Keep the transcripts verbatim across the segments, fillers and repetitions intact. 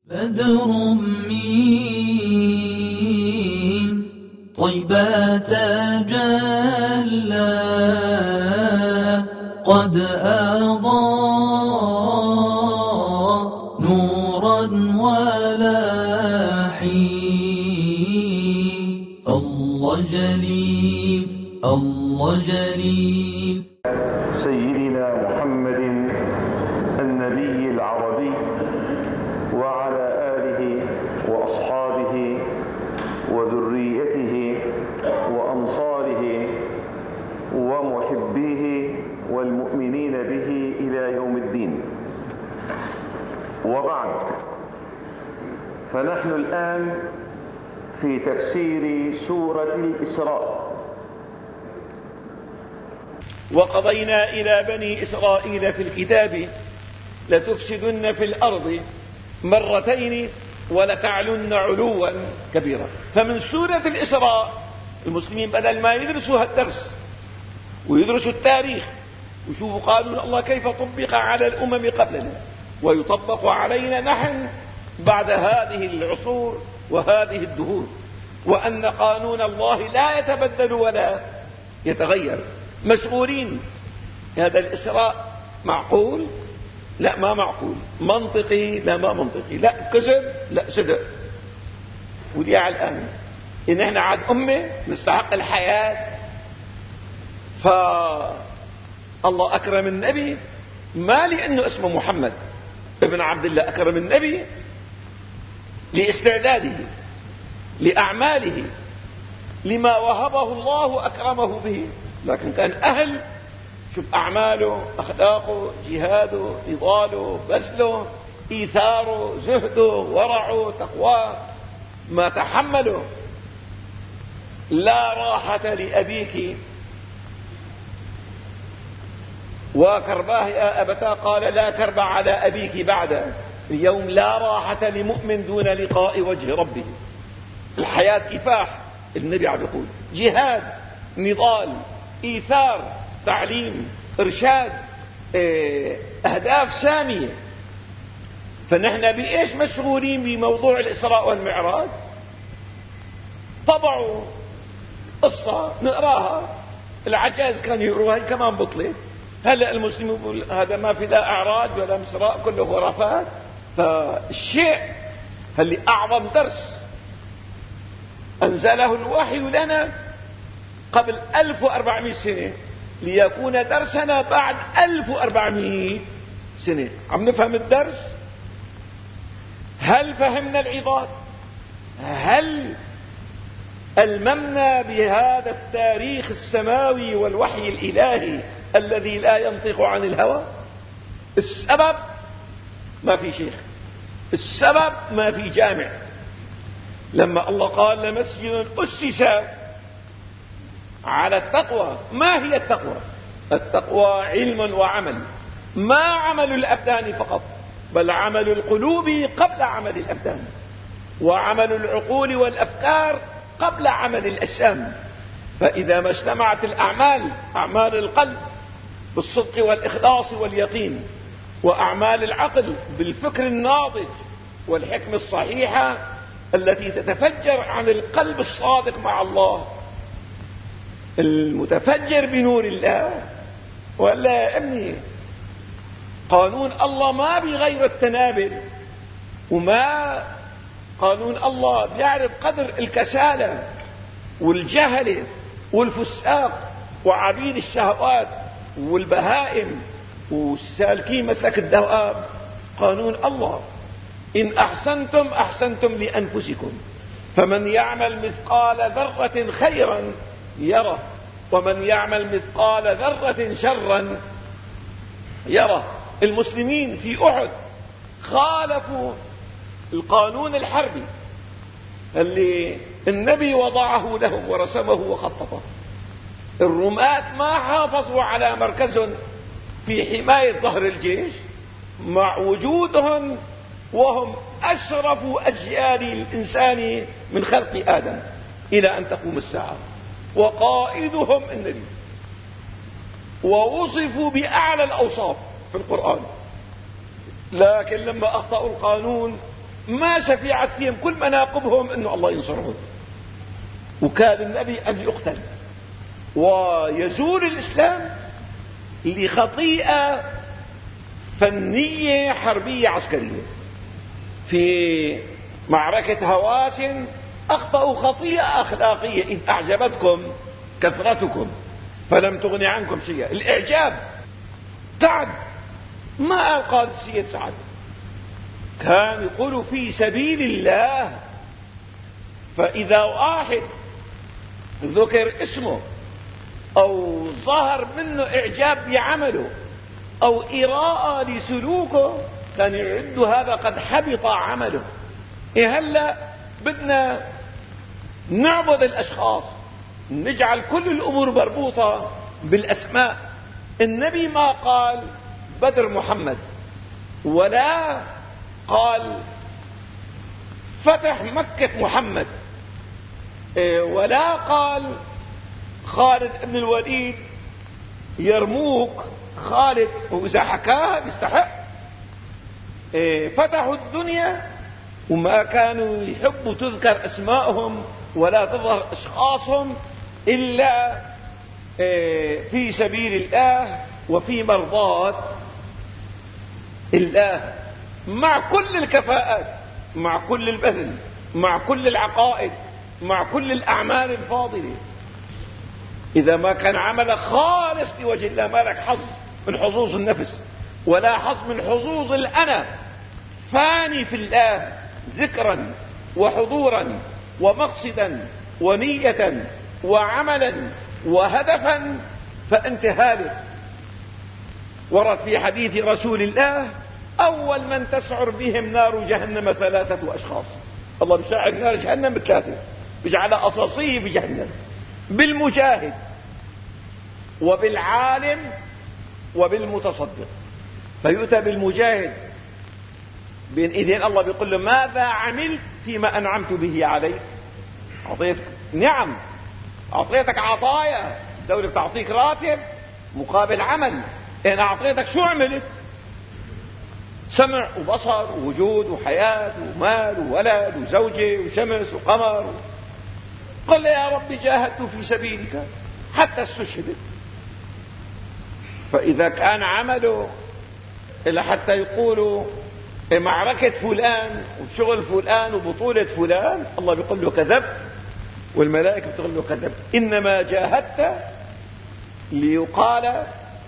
بدر من طيبة تجلى قد أضاء نورا ولاحي الله جليل الله جليل. سيدنا محمد النبي العربي وعلى آله وأصحابه وذريته وأنصاره ومحبيه والمؤمنين به إلى يوم الدين، وبعد، فنحن الآن في تفسير سورة الإسراء. وقضينا إلى بني إسرائيل في الكتاب لتفسدن في الأرض مرتين ولتعلن علوا كبيرا. فمن سورة الإسراء المسلمين بدل ما يدرسوا هالدرس ويدرسوا التاريخ ويشوفوا قانون الله كيف طبق على الأمم قبلنا ويطبق علينا نحن بعد هذه العصور وهذه الدهور، وأن قانون الله لا يتبدل ولا يتغير. مشغولين هذا الإسراء معقول؟ لا ما معقول. منطقي؟ لا ما منطقي. لا كذب؟ لا صدق. ودي على الآن إن احنا عاد أمة نستحق الحياة، فالله أكرم النبي ما لأنه اسمه محمد ابن عبد الله، أكرم النبي لاستعداده لأعماله لما وهبه الله أكرمه به. لكن كان أهل، شوف أعماله، أخلاقه، جهاده، نضاله، بذله، إيثاره، زهده، ورعه، تقواه، ما تحمله. لا راحة لأبيك وكرباه يا أبتا، قال لا كرب على أبيك بعد اليوم. لا راحة لمؤمن دون لقاء وجه ربه. الحياة كفاح، النبي عم يقول جهاد، نضال، إيثار، تعليم، إرشاد، أهداف سامية. فنحن بإيش مشغولين بموضوع الإسراء والمعراج؟ طبعوا قصة نقراها، العجاز كان يقروها كمان بطلت. هلأ المسلم يقول هذا ما في لا أعراج ولا مسراء، كله خرافات. فالشيء اللي أعظم درس أنزله الوحي لنا قبل ألف وأربعمائة سنة ليكون درسنا بعد ألف وأربعمائة سنة. عم نفهم الدرس؟ هل فهمنا العظات؟ هل ألممنا بهذا التاريخ السماوي والوحي الإلهي الذي لا ينطق عن الهوى؟ السبب ما في شيخ، السبب ما في جامع. لما الله قال لمسجد أسس على التقوى، ما هي التقوى؟ التقوى علم وعمل، ما عمل الأبدان فقط، بل عمل القلوب قبل عمل الأبدان، وعمل العقول والأفكار قبل عمل الأجسام. فإذا ما اجتمعت الأعمال، أعمال القلب بالصدق والإخلاص واليقين، وأعمال العقل بالفكر الناضج والحكمة الصحيحة التي تتفجر عن القلب الصادق مع الله المتفجر بنور الله. ولا يا ابني، قانون الله ما بغير التنابل، وما قانون الله بيعرف قدر الكسالة والجهل والفساق وعبيد الشهوات والبهائم والسالكين مسلك الدواب. قانون الله إن أحسنتم أحسنتم لأنفسكم، فمن يعمل مثقال ذرة خيرا يره، ومن يعمل مثقال ذرة شرا يره. المسلمين في أحد خالفوا القانون الحربي اللي النبي وضعه لهم ورسمه وخططه. الرماة ما حافظوا على مركزهم في حماية ظهر الجيش مع وجودهم وهم أشرف أجيال الإنسان من خلق آدم إلى أن تقوم الساعة، وقائدهم النبي. ووصفوا بأعلى الأوصاف في القرآن، لكن لما أخطأوا القانون ما شفيعت فيهم كل مناقبهم أنه الله ينصرهم، وكان النبي أن يقتل ويزول الإسلام لخطيئة فنية حربية عسكرية. في معركة هواشن أخطأوا خطيئة أخلاقية، إذ أعجبتكم كثرتكم فلم تغن عنكم شيئا. الإعجاب. سعد ما قال السيد سعد، كان يقول في سبيل الله، فإذا واحد ذكر اسمه أو ظهر منه إعجاب بعمله أو إراءة لسلوكه كان يعد هذا قد حبط عمله. إيه هلا بدنا نعبد الأشخاص، نجعل كل الأمور مربوطة بالأسماء. النبي ما قال بدر محمد، ولا قال فتح مكة محمد، ولا قال خالد بن الوليد يرموك خالد، وإذا حكاها بيستحق. فتحوا الدنيا وما كانوا يحبوا تذكر أسماءهم ولا تظهر أشخاصهم إلا في سبيل الله وفي مرضاة الله، مع كل الكفاءات، مع كل البذل، مع كل العقائد، مع كل الأعمال الفاضلة. إذا ما كان عمل خالص لوجه الله ما لك حظ من حظوظ النفس ولا حظ من حظوظ الأنا، فاني في الله ذكرا وحضورا ومقصدا ونية وعملا وهدفا، فأنت هالك. ورد في حديث رسول الله أول من تسعر بهم نار جهنم ثلاثة أشخاص. الله بيشعر نار جهنم بثلاثة، بيجعل أصاصيه بجهنم، بالمجاهد وبالعالم وبالمتصدق. فيؤتى بالمجاهد بين ايدين الله بيقول له ماذا عملت فيما أنعمت به عليك؟ أعطيتك نعم، أعطيتك عطايا، الدولة بتعطيك راتب مقابل عمل، أنا أعطيتك شو عملت؟ سمع وبصر ووجود وحياة ومال وولد وزوجة وشمس وقمر. قل يا رب جاهدت في سبيلك حتى استشهدت. فإذا كان عمله إلا حتى يقولوا معركة فلان وشغل فلان وبطولة فلان، الله بيقول له كذب، والملائكة بتقول له كذب. إنما جاهدت ليقال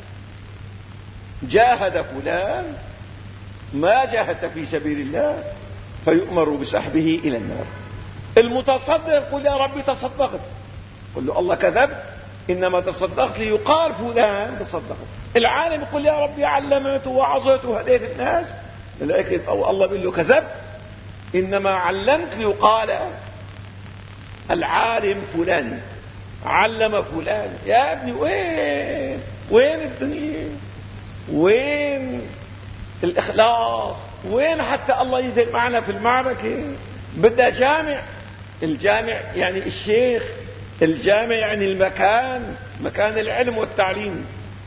جاهد فلان، ما جاهدت في سبيل الله فيؤمر بسحبه إلى النار. المتصدق قل يا ربي تصدقت، قل له الله كذب، إنما تصدقت ليقال فلان تصدقت. العالم يقول يا ربي علمت ووعظت وهديت الناس، الملائكة أو الله بيقول له كذب، إنما علمت ليقال العالم فلان علم فلان. يا ابني وين وين الدنيا؟ وين الإخلاص؟ وين حتى الله ينزل معنا في المعركة؟ بدها جامع. الجامع يعني الشيخ، الجامع يعني المكان، مكان العلم والتعليم،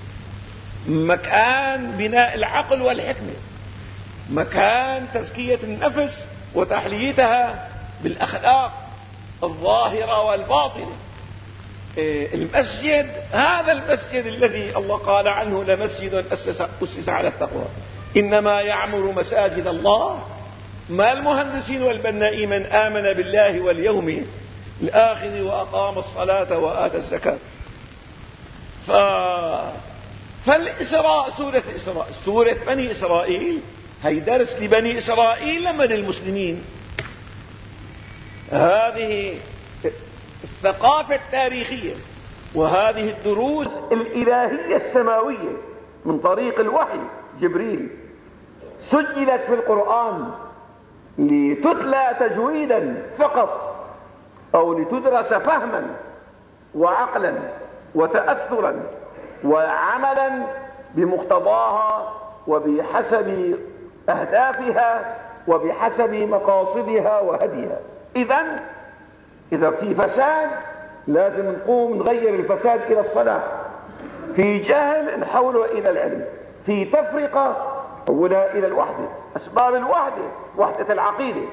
مكان بناء العقل والحكمة، مكان تزكية النفس وتحليتها بالأخلاق الظاهرة والباطنة. المسجد، هذا المسجد الذي الله قال عنه لمسجد أسس على التقوى إنما يعمر مساجد الله ما المهندسين والبنائين من آمن بالله واليوم الآخر وأقام الصلاة وآتى الزكاة. ف... فالإسراء، سورة الإسراء، سورة بني إسرائيل هي درس لبني إسرائيل لما للمسلمين. هذه الثقافة التاريخية وهذه الدروس الإلهية السماوية من طريق الوحي جبريل سجلت في القرآن لتتلى تجويدا فقط أو لتدرس فهما وعقلا وتأثرا وعملا بمقتضاها وبحسب أهدافها وبحسب مقاصدها وهديها. إذن إذا في فساد لازم نقوم نغير الفساد إلى الصلاح، في جهل نحوله إلى العلم، في تفرقة أولها إلى الوحدة. أسباب الوحدة وحدة العقيدة،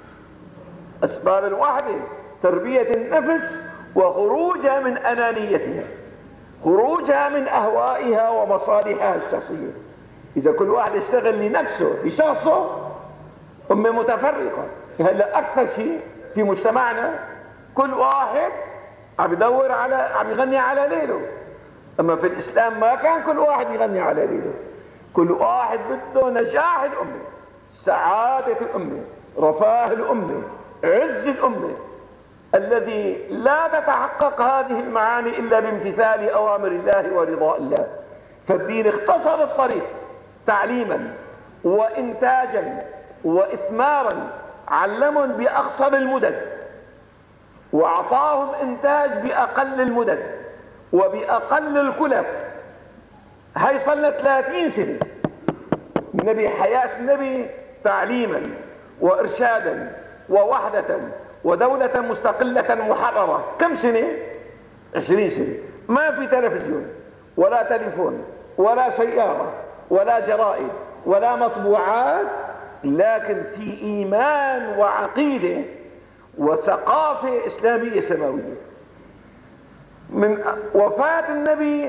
أسباب الوحدة تربية النفس وخروجها من أنانيتها، خروجها من أهوائها ومصالحها الشخصية. إذا كل واحد يشتغل لنفسه بشخصه أمة متفرقة. هلا أكثر شيء في مجتمعنا كل واحد عم يدور على عم يغني على ليله، أما في الإسلام ما كان كل واحد يغني على ليله، كل واحد بده نجاح الأمة، سعادة الأمة، رفاه الأمة، عز الأمة، الذي لا تتحقق هذه المعاني إلا بامتثال أوامر الله ورضاء الله. فالدين اختصر الطريق تعليما وإنتاجا وإثمارا، علمهم بأقصر المدد وأعطاهم إنتاج بأقل المدد وبأقل الكلف. هاي صلنا ثلاثين سنة النبي، حياة النبي تعليما وإرشادا ووحدة ودولة مستقلة محررة. كم سنة؟ عشرين سنة. ما في تلفزيون ولا تليفون ولا سيارة ولا جرائد ولا مطبوعات، لكن في إيمان وعقيدة وثقافة إسلامية سماوية. من وفاة النبي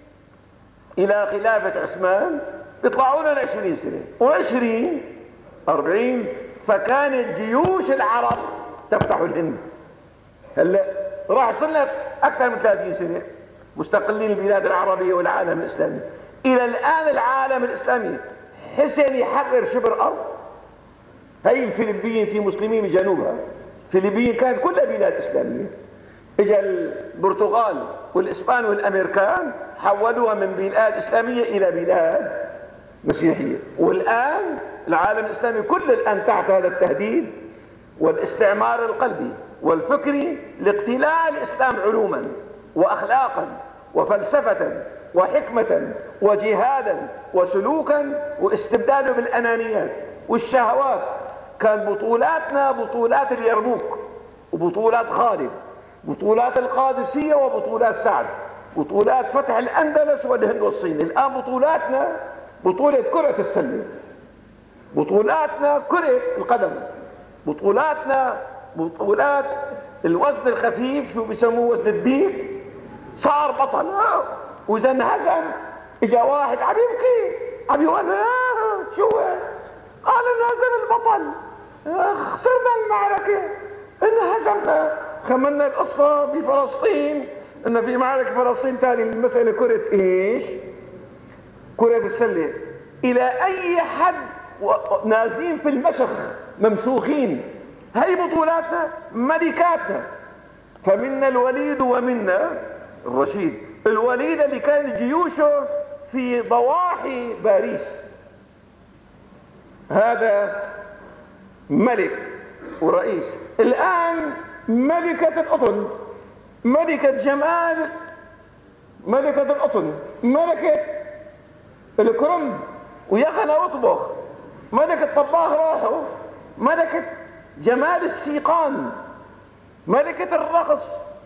إلى خلافة عثمان بيطلعوا لنا عشرين سنة، وعشرين أربعين، فكانت جيوش العرب تفتح الهند. هلا راح صرنا أكثر من ثلاثين سنة مستقلين البلاد العربية والعالم الإسلامي. إلى الآن العالم الإسلامي حسن يحرر شبر أرض. هي الفلبين في مسلمين بجنوبها، الفلبين كانت كلها بلاد إسلامية. إجا البرتغال والإسبان والأمريكان حولوها من بلاد إسلامية إلى بلاد مسيحية، والآن العالم الإسلامي كله الآن تحت هذا التهديد والاستعمار القلبي والفكري لاقتلاع الإسلام علوما وأخلاقا وفلسفة وحكمة وجهادا وسلوكا، واستبداله بالأنانيات والشهوات. كان بطولاتنا بطولات اليرموك وبطولات خالد، بطولات القادسية وبطولات سعد، بطولات فتح الأندلس والهند والصين. الآن بطولاتنا بطولة كرة السلة، بطولاتنا كرة القدم، بطولاتنا بطولات الوزن الخفيف، شو بيسموه وزن الديك، صار بطل. وإذا انهزم إجا واحد عم يبكي عم يقول آه شو قال انهزم البطل، آه خسرنا المعركة، انهزمنا. خمنا القصة بفلسطين إن في معركة فلسطين تالي المسألة كرة إيش؟ كرة السلة. إلى أي حد نازلين في المسخ ممسوخين. هاي بطولاتنا ملكاتنا. فمنا الوليد ومنا الرشيد. الوليد اللي كان جيوشه في ضواحي باريس، هذا ملك ورئيس. الآن ملكة القطن، ملكة جمال، ملكة القطن، ملكة الكرنب ويخنا واطبخ، ملكة طباخ راحوا، ملكة جمال السيقان، ملكة الرقص.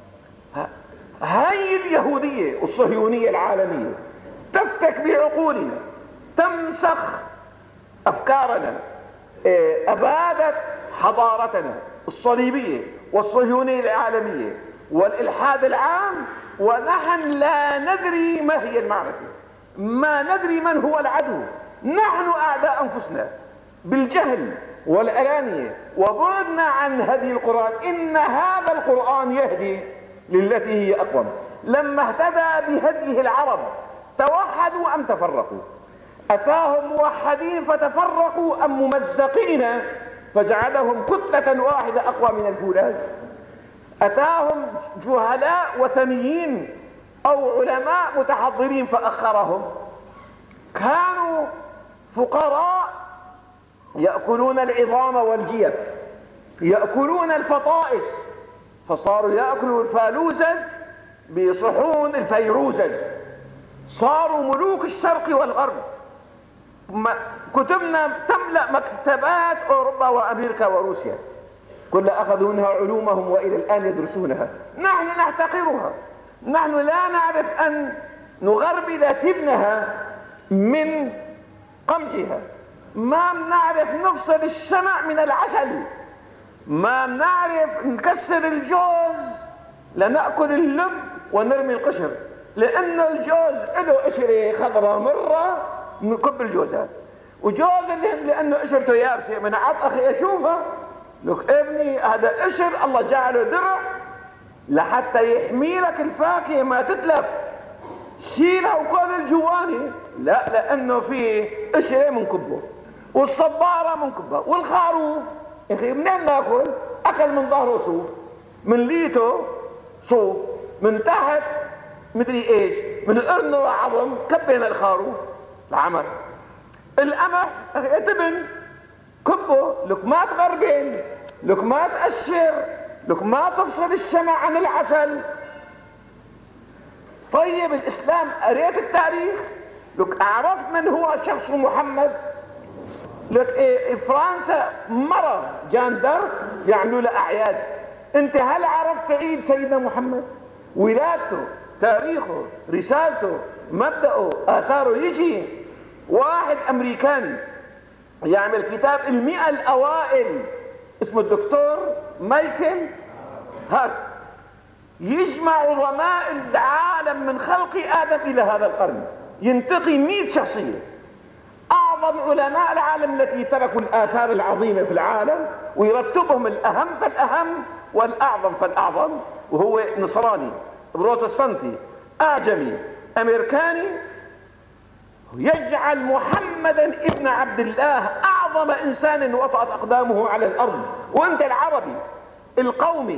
هاي اليهودية والصهيونية العالمية تفتك بعقولنا، تمسخ أفكارنا، أبادت حضارتنا الصليبية والصهيونية العالمية والإلحاد العام، ونحن لا ندري ما هي المعركة، ما ندري من هو العدو. نحن أعداء أنفسنا بالجهل والأنانية وبعدنا عن هدي القرآن. إن هذا القرآن يهدي للتي هي أقوم. لما اهتدى بهديه العرب توحدوا أم تفرقوا؟ أتاهم موحدين فتفرقوا أم ممزقين فجعلهم كتلة واحدة أقوى من الفولاذ؟ أتاهم جهلاء وثنيين أو علماء متحضرين فأخرهم؟ كانوا فقراء يأكلون العظام والجيف، يأكلون الفطائس، فصاروا يأكلوا الفالوزج بصحون الفيروزج، صاروا ملوك الشرق والغرب. كتبنا تملأ مكتبات أوروبا وأمريكا وروسيا، كل أخذوا منها علومهم وإلى الآن يدرسونها. نحن نحتقرها، نحن لا نعرف أن نغربل تبنها من قمجها. ما بنعرف نفصل الشمع من العسل، ما بنعرف نكسر الجوز لنأكل اللب ونرمي القشر، لأنه الجوز له قشرة خضراء مرة نكب الجوزات، وجوز لأنه قشرته يابسة من عط أخي أشوفها. لك ابني هذا قشر الله جعله درع لحتى يحمي لك الفاكهة ما تتلف، شيلها وكل الجواني. لا، لأنه في قشرة منكبه، والصبارة منكبها، والخروف يا أخي منين ناكل؟ أكل من ظهره صوف، من ليته صوف، من تحت مدري ايش، من قرنه وعظم كبينا الخروف العمر. القمح اتبن كبه، لك ما تغربل، لك ما تقشر، لك ما تفصل الشمع عن العسل. طيب الاسلام قريت التاريخ، لك عرفت من هو شخص محمد. لك إيه فرنسا مرة جان دارك يعملوا له اعياد، انت هل عرفت عيد سيدنا محمد؟ ولادته، تاريخه، رسالته، مبدأه، آثاره. يجي واحد أمريكاني يعمل كتاب المئة الأوائل اسمه الدكتور مايكل هارت، يجمع عظماء العالم من خلق آدم إلى هذا القرن، ينتقي مئة شخصية أعظم علماء العالم التي تركوا الآثار العظيمة في العالم، ويرتبهم الأهم فالأهم والأعظم فالأعظم. وهو نصراني بروتستانتي أعجمي أمريكاني، يجعل محمدا ابن عبد الله أعظم إنسان وطأت أقدامه على الأرض. وأنت العربي القومي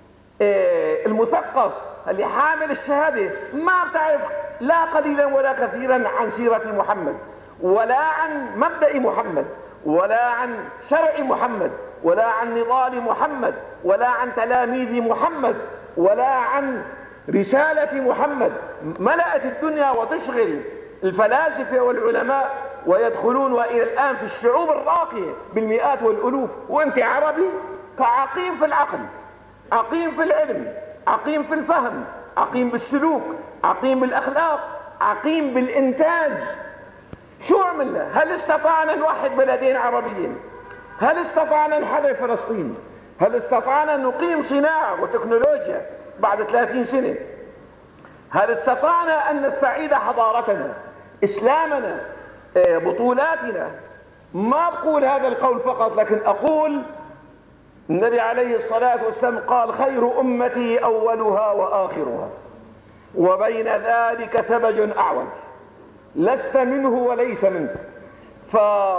المثقف اللي حامل الشهادة ما بتعرف لا قليلا ولا كثيرا عن سيرة محمد، ولا عن مبدأ محمد، ولا عن شرع محمد، ولا عن نضال محمد، ولا عن تلاميذ محمد، ولا عن رسالة محمد. ملأت الدنيا وتشغل الفلاسفة والعلماء ويدخلون وإلى الآن في الشعوب الراقية بالمئات والألوف، وأنت عربي فعقيم في العقل، عقيم في العلم، عقيم في الفهم، عقيم بالسلوك، عقيم بالأخلاق، عقيم بالإنتاج. شو عملنا؟ هل استطعنا نوحد بلدين عربيين؟ هل استطعنا نحرر فلسطين؟ هل استطعنا نقيم صناعة وتكنولوجيا بعد ثلاثين سنة؟ هل استطعنا أن نستعيد حضارتنا، إسلامنا، بطولاتنا؟ ما بقول هذا القول فقط، لكن أقول النبي عليه الصلاة والسلام قال خير أمتي أولها وآخرها وبين ذلك ثبج أعوج، لست منه وليس منك. ف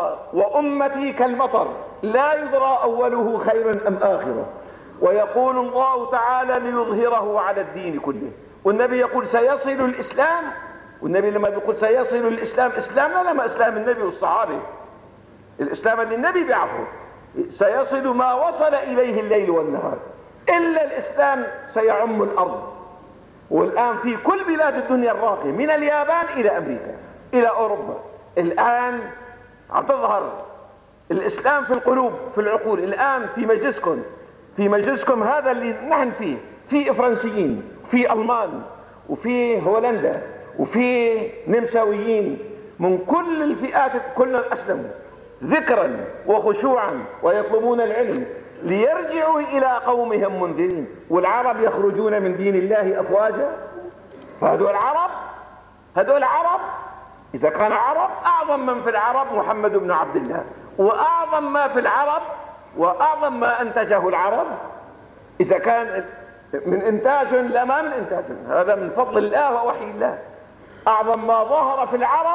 وأمتي كالمطر لا يدرى أوله خيرا أم آخره. ويقول الله تعالى ليظهره على الدين كله، والنبي يقول سيصل الإسلام، والنبي لما بيقول سيصل الإسلام، إسلامنا لما إسلام النبي والصحابة، الإسلام اللي النبي بيعرفه، سيصل ما وصل إليه الليل والنهار، إلا الإسلام سيعم الأرض. والآن في كل بلاد الدنيا الراقية من اليابان إلى أمريكا إلى أوروبا الآن عم تظهر الإسلام في القلوب في العقول. الآن في مجلسكم في مجلسكم هذا اللي نحن فيه، في فرنسيين، في ألمان، وفي هولندا، وفي نمساويين من كل الفئات، كلهم أسلموا ذكرا وخشوعا ويطلبون العلم ليرجعوا إلى قومهم منذرين. والعرب يخرجون من دين الله أفواجا. فهذول عرب، هذول عرب. إذا كان عرب، أعظم من في العرب محمد بن عبد الله، وأعظم ما في العرب وأعظم ما أنتجه العرب، إذا كان من إنتاج لا ما من إنتاج، هذا من فضل الله ووحي الله. أعظم ما ظهر في العرب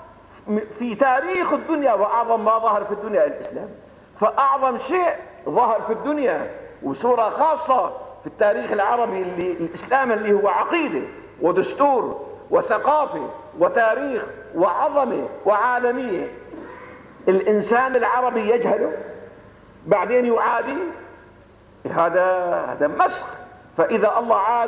في تاريخ الدنيا وأعظم ما ظهر في الدنيا الإسلام. فأعظم شيء ظهر في الدنيا وصورة خاصة في التاريخ العربي اللي الإسلام اللي هو عقيدة ودستور وثقافة وتاريخ وعظمة وعالمية، الإنسان العربي يجهله بعدين يعادي، هذا هذا مسخ. فإذا الله عاد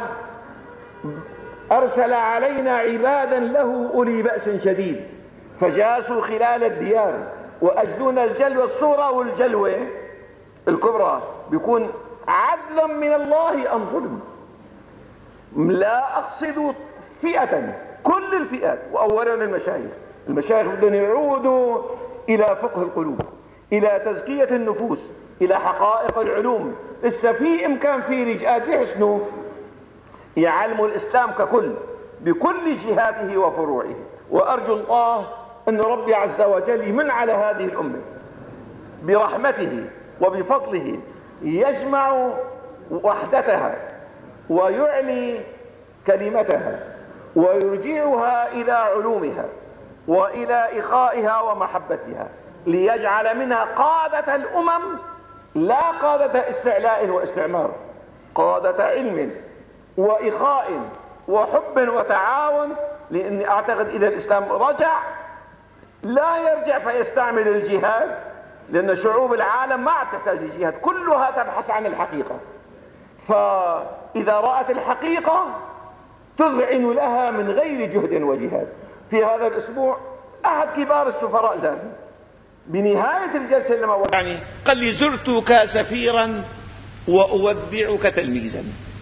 أرسل علينا عبادا له أولي بأس شديد فجاسوا خلال الديار وأجدون الجلوة الصغرى والجلوة الكبرى، بيكون عدلا من الله أم ظلم. لا أقصد فئة، كل الفئات وأولا المشايخ المشايخ بدهم يعودوا إلى فقه القلوب، إلى تزكية النفوس، إلى حقائق العلوم. لسه في إمكان في رجال بيحسنوا يعلموا الإسلام ككل بكل جهاته وفروعه. وأرجو الله أن ربي عز وجل يمن على هذه الأمة برحمته وبفضله، يجمع وحدتها ويعلي كلمتها ويرجعها إلى علومها وإلى إخائها ومحبتها، ليجعل منها قادة الأمم، لا قادة استعلاء واستعمار، قادة علم وإخاء وحب وتعاون. لأني أعتقد إذا الإسلام رجع لا يرجع فيستعمل الجهاد، لأن شعوب العالم ما تحتاج للجهاد، كلها تبحث عن الحقيقة. فإذا رأت الحقيقة تذعن لها من غير جهد وجهاد. في هذا الأسبوع أحد كبار السفراء زار بنهاية الجلسة لما يعني قال لي: زرتك سفيرا وأودعك تلميذا.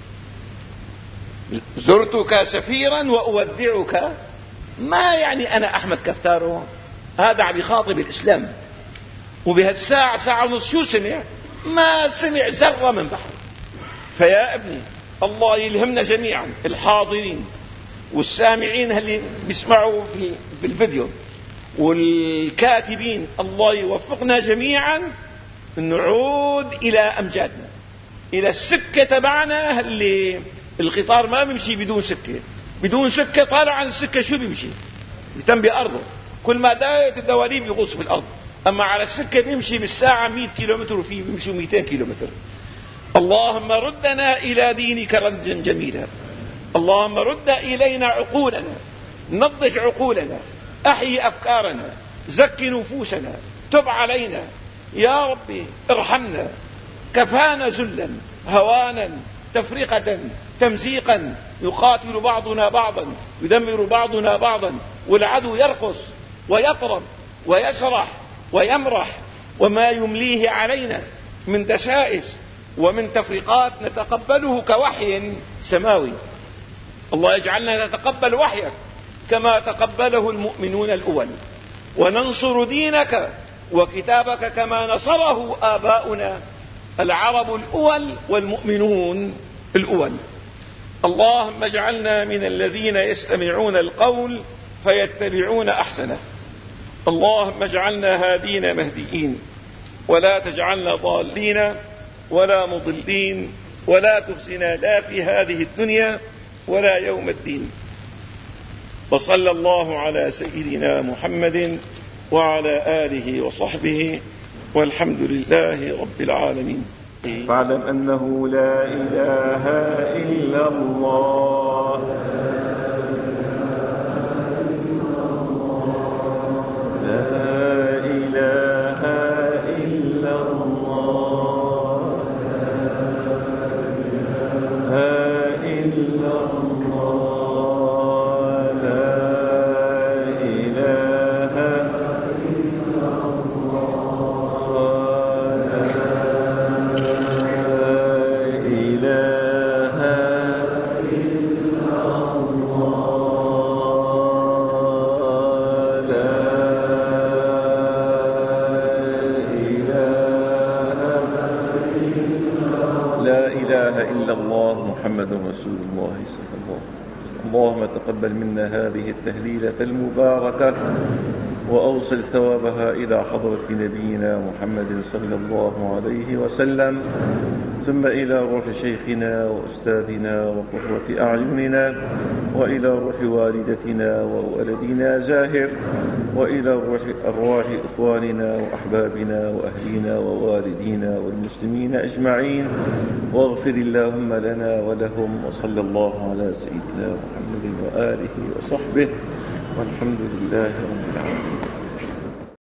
زرتك سفيرا وأودعك، ما يعني أنا أحمد كفتارو، هذا عم يخاطب الإسلام. وبهالساعة ساعة ونص شو سمع؟ ما سمع ذرة من بحر. فيا ابني الله يلهمنا جميعا، الحاضرين والسامعين اللي بيسمعوا في بالفيديو والكاتبين، الله يوفقنا جميعا نعود إلى أمجادنا، إلى السكة تبعنا. اللي القطار ما بيمشي بدون سكة، بدون سكة طالع عن السكة شو بيمشي؟ بيتم بأرضه، كل ما دايت الدواليب يغوص في الأرض. أما على السكة بيمشي بالساعة مئة كيلومتر وفيه بيمشوا مئتين كيلومتر. اللهم ردنا إلى دينك ردا جميلا، اللهم رد إلينا عقولنا، نضج عقولنا، أحيي أفكارنا، زك نفوسنا، تب علينا يا ربي، ارحمنا. كفانا ذلا، هوانا، تفرقة، تمزيقا، يقاتل بعضنا بعضا، يدمر بعضنا بعضا، والعدو يرقص ويطرب ويسرح ويمرح، وما يمليه علينا من دسائس ومن تفرقات نتقبله كوحي سماوي. الله يجعلنا نتقبل وحيك كما تقبله المؤمنون الأول، وننصر دينك وكتابك كما نصره آباؤنا العرب الأول والمؤمنون الأول. اللهم اجعلنا من الذين يستمعون القول فيتبعون أحسنه. اللهم اجعلنا هادين مهديين، ولا تجعلنا ضالين ولا مضلين، ولا تخزنا لا في هذه الدنيا ولا يوم الدين. وصلى الله على سيدنا محمد وعلى آله وصحبه، والحمد لله رب العالمين. فاعلم أنه لا إله إلا الله، لا إله إلا الله، لا إلا الله، لا إله إلا الله، لا إله إلا الله، لا إله إلا الله محمد رسول الله صلى الله عليه وسلم. اللهم تقبل منا هذه التهليلة المباركة، وأوصل ثوابها إلى حضرة نبينا محمد صلى الله عليه وسلم، ثم إلى روح شيخنا وأستاذنا وقرة أعيننا، وإلى روح والدتنا وولدنا زاهر، وإلى روح أرواح إخواننا وأحبابنا وأهلنا ووالدينا والمسلمين أجمعين، واغفر اللهم لنا ولهم، وصلى الله على سيدنا محمد وآله وصحبه، والحمد لله رب العالمين.